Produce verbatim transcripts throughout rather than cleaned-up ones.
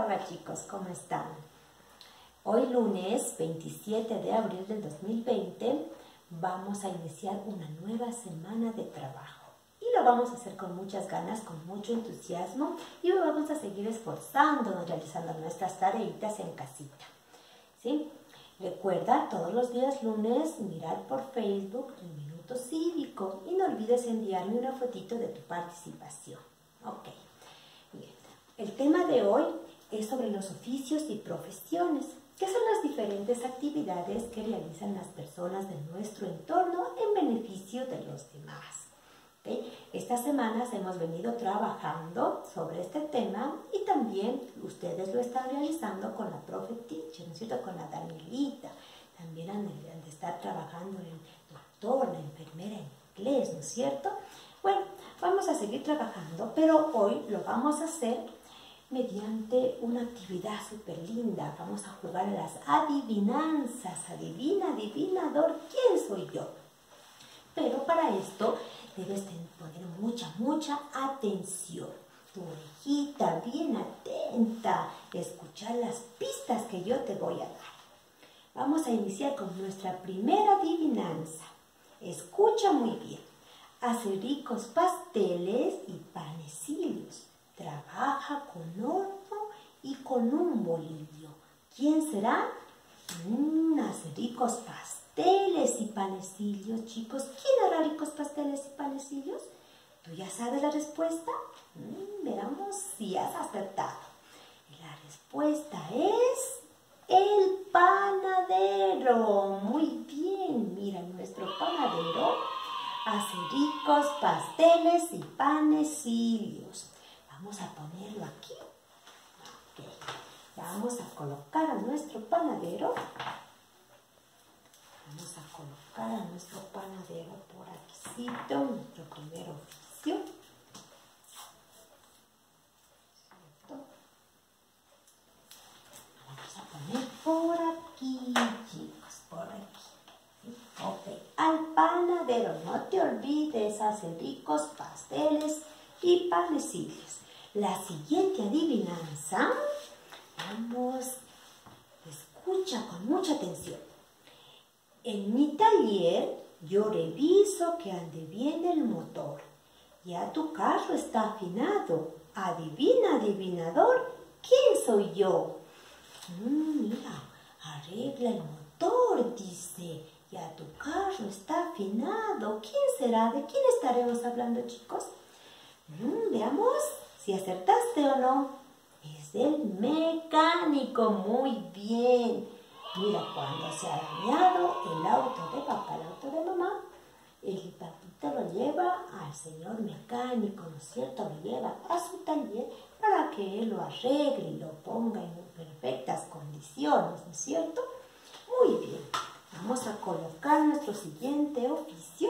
Hola chicos, ¿cómo están? Hoy lunes veintisiete de abril del dos mil veinte vamos a iniciar una nueva semana de trabajo y lo vamos a hacer con muchas ganas, con mucho entusiasmo y hoy vamos a seguir esforzándonos realizando nuestras tareitas en casita, ¿sí? Recuerda todos los días lunes mirar por Facebook el Minuto Cívico y no olvides enviarme una fotito de tu participación. Ok, bien. El tema de hoy es sobre los oficios y profesiones, que son las diferentes actividades que realizan las personas de nuestro entorno en beneficio de los demás. ¿Okay? Estas semanas hemos venido trabajando sobre este tema y también ustedes lo están realizando con la profe Teacher, ¿no es cierto? Con la Danielita. También han de, han de estar trabajando en el doctor, la enfermera en inglés, ¿no es cierto? Bueno, vamos a seguir trabajando, pero hoy lo vamos a hacer mediante una actividad súper linda. Vamos a jugar a las adivinanzas. Adivina, adivinador, ¿quién soy yo? Pero para esto debes poner mucha, mucha atención. Tu orejita bien atenta, escuchar las pistas que yo te voy a dar. Vamos a iniciar con nuestra primera adivinanza. Escucha muy bien. Hace ricos pasteles y panecillos. Trabaja con horno y con un bolillo. ¿Quién será? Mm, hace ricos pasteles y panecillos, chicos. ¿Quién hará ricos pasteles y panecillos? ¿Tú ya sabes la respuesta? Mm, veamos si has acertado. La respuesta es el panadero. Muy bien, mira, nuestro panadero hace ricos pasteles y panecillos. Vamos a ponerlo aquí. Okay. Vamos a colocar a nuestro panadero. Vamos a colocar a nuestro panadero por aquí, nuestro primer oficio. Vamos a poner por aquí, chicos, por aquí. Ok, al panadero, no te olvides, hace ricos pasteles y panecillos. La siguiente adivinanza, vamos, escucha con mucha atención. En mi taller yo reviso que ande bien el motor. Ya tu carro está afinado. Adivina, adivinador, ¿quién soy yo? Mm, mira, arregla el motor, dice. Ya tu carro está afinado. ¿Quién será? ¿De quién estaremos hablando, chicos? Mm, veamos si acertaste o no. Es el mecánico. Muy bien. Mira, cuando se ha dañado el auto de papá, el auto de mamá, el papito lo lleva al señor mecánico, ¿no es cierto? Lo lleva a su taller para que él lo arregle y lo ponga en perfectas condiciones, ¿no es cierto? Muy bien. Vamos a colocar nuestro siguiente oficio.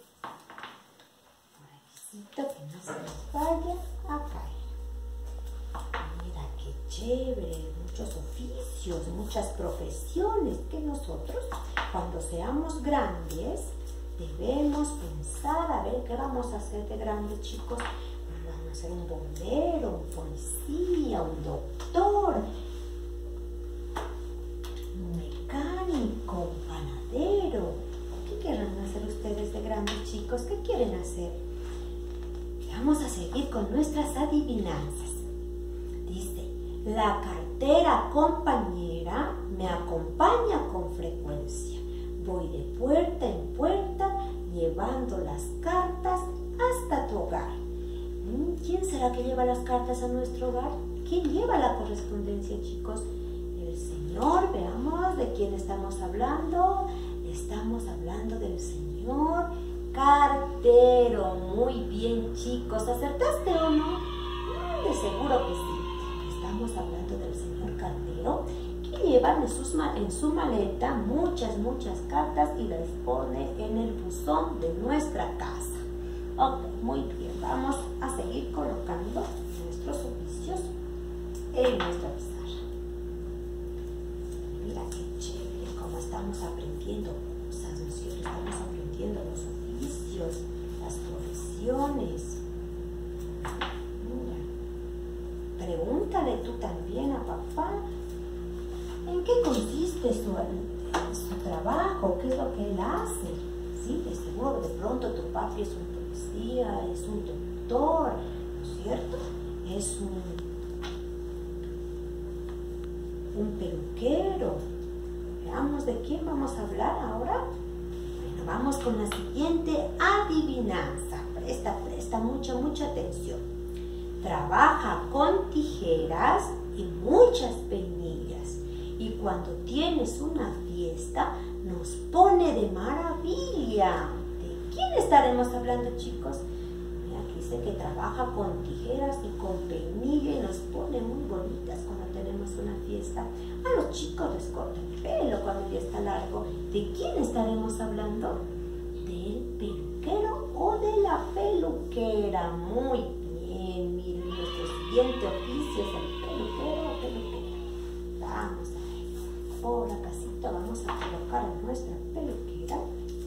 Por aquí, que no se nos vaya a caer. Mira qué chévere, muchos oficios, muchas profesiones que nosotros, cuando seamos grandes, debemos pensar a ver qué vamos a hacer de grandes, chicos. Vamos a ser un bombero, un policía, un doctor, un mecánico, un panadero. ¿Qué querrán hacer ustedes de grandes, chicos? ¿Qué quieren hacer? Vamos a seguir con nuestras adivinanzas. Dice, la cartera compañera me acompaña con frecuencia. Voy de puerta en puerta llevando las cartas hasta tu hogar. ¿Quién será que lleva las cartas a nuestro hogar? ¿Quién lleva la correspondencia, chicos? El Señor. Veamos de quién estamos hablando. Estamos hablando del Señor cartero. Muy bien, chicos. ¿Acertaste o no? De seguro que sí. Estamos hablando del Señor cartero, que lleva en, sus, en su maleta muchas, muchas cartas y las pone en el buzón de nuestra casa. Ok, muy bien. Vamos a seguir colocando nuestros oficios en nuestra pizarra. Mira qué chévere cómo estamos aprendiendo cosas, ¿no es cierto? Estamos aprendiendo los oficios, las profesiones. Mira, pregúntale tú también a papá qué consiste su, su trabajo? ¿Qué es lo que él hace? ¿Sí? De seguro, de pronto tu papi es un policía, es un doctor, ¿no es cierto? Es un, un peluquero. Veamos de quién vamos a hablar ahora. Bueno, vamos con la siguiente adivinanza. Presta, presta mucha, mucha atención. Trabaja con tijeras y muchas peinillas. Y cuando tienes una fiesta, nos pone de maravilla. ¿De quién estaremos hablando, chicos? Mira, aquí dice que trabaja con tijeras y con peinilla y nos pone muy bonitas cuando tenemos una fiesta. A los chicos les corta el pelo cuando ya está largo. ¿De quién estaremos hablando? ¿Del peluquero o de la peluquera? Muy bien, miren, nuestro siguiente oficio es el peluquero o peluquera. Vamos a ver, por la casita vamos a colocar a nuestra peluquera.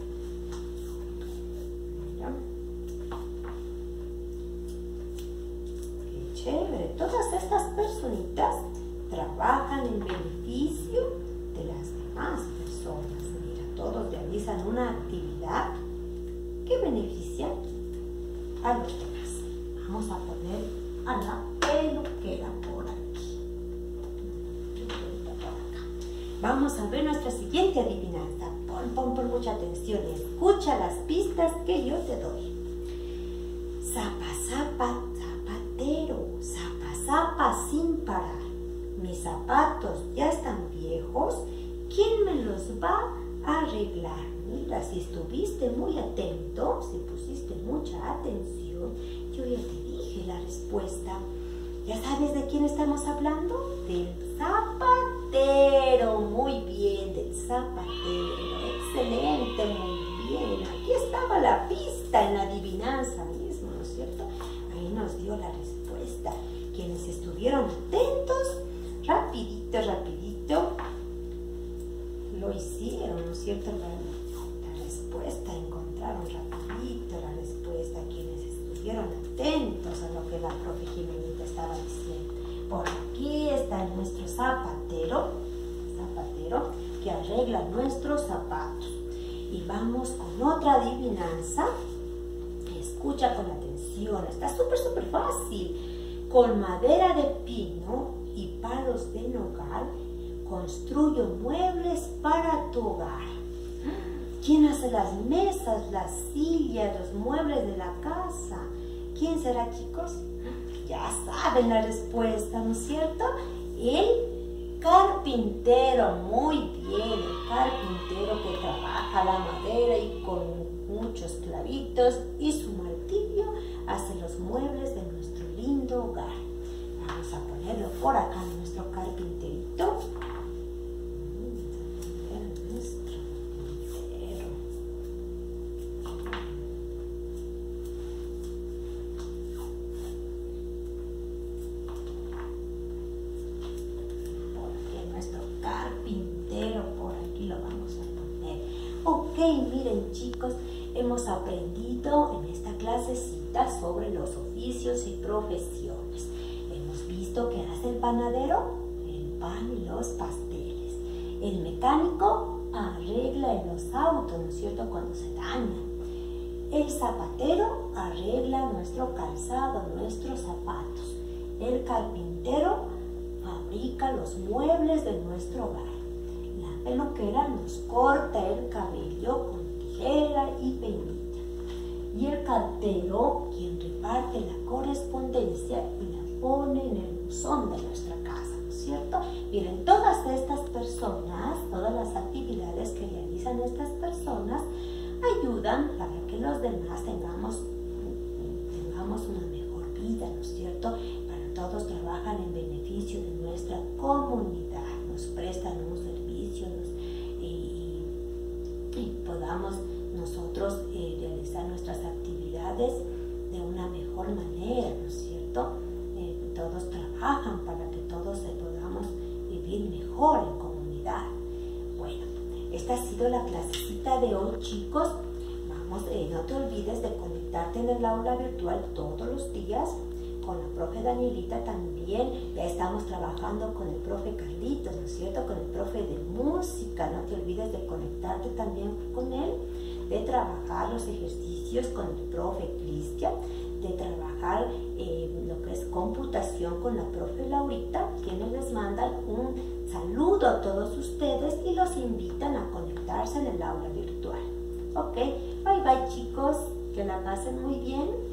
Mira. Qué chévere, todas estas personitas trabajan en beneficio de las demás personas. Mira, todos realizan una actividad que beneficia a los demás. Vamos a poner a la peluquera por aquí. Por acá. Vamos a ver nuestra siguiente adivinanza. Pon, pon, pon mucha atención y escucha las pistas que yo te doy. Zapa, zapa, zapatero, zapa, zapa sin parar. Mis zapatos ya están viejos, ¿quién me los va a arreglar? Mira, si estuviste muy atento, si pusiste mucha atención, yo ya te dije la respuesta. ¿Ya sabes de quién estamos hablando? Del zapatero. Muy bien, del zapatero. Excelente, muy bien. Aquí estaba la pista en la adivinanza mismo, ¿no es cierto? Ahí nos dio la respuesta. Quienes estuvieron atentos, rapidito, rapidito, lo hicieron, ¿no es cierto? La, la respuesta, encontraron rapidito la respuesta, quienes estuvieron atentos a lo que la profe Jimenita estaba diciendo. Por aquí está nuestro zapatero, zapatero, que arregla nuestros zapatos. Y vamos con otra adivinanza. Escucha con atención, está súper, súper fácil. Con madera de pino y palos de nogal, construyo muebles para tu hogar. ¿Quién hace las mesas, las sillas, los muebles de la casa? ¿Quién será, chicos? Ya saben la respuesta, ¿no es cierto? El carpintero. Muy bien, el carpintero que trabaja la madera y con muchos clavitos y su martillo hace los muebles de nuestro lindo hogar. Vamos a ponerlo por acá, nuestro carpinterito. Nuestro carpintero. Por aquí, nuestro carpintero, por aquí lo vamos a poner. Ok, miren, chicos, hemos aprendido en esta clasecita sobre los oficios y profesiones. Hemos visto que hace el panadero, el pan y los pasteles. El mecánico arregla en los autos, ¿no es cierto?, cuando se dañan. El zapatero arregla nuestro calzado, nuestros zapatos. El carpintero fabrica los muebles de nuestro hogar. La peluquera nos corta el cabello con tijera y peinilla. Y el cartero, quien reparte la correspondencia y la pone en el buzón de nuestra casa, ¿no es cierto? Miren, todas estas personas, todas las actividades que realizan estas personas ayudan para que los demás tengamos, tengamos una mejor vida, ¿no es cierto? Para todos trabajan en beneficio de nuestra comunidad, nos prestan un servicio nos, y, y podamos nosotros eh, realizar nuestras actividades de una mejor manera, ¿no es cierto? Eh, todos trabajan para que todos podamos vivir mejor en comunidad. Bueno, esta ha sido la clasecita de hoy, chicos. Vamos, eh, no te olvides de conectarte en el aula virtual todos los días con la profe Danielita también, ya estamos trabajando con el profe Carlitos, ¿no es cierto? Con el profe de música, no te olvides de conectarte también con él, de trabajar los ejercicios con el profe Cristian, de trabajar eh, lo que es computación con la profe Laurita, quienes les mandan un saludo a todos ustedes y los invitan a conectarse en el aula virtual. Ok, bye bye chicos, que la pasen muy bien.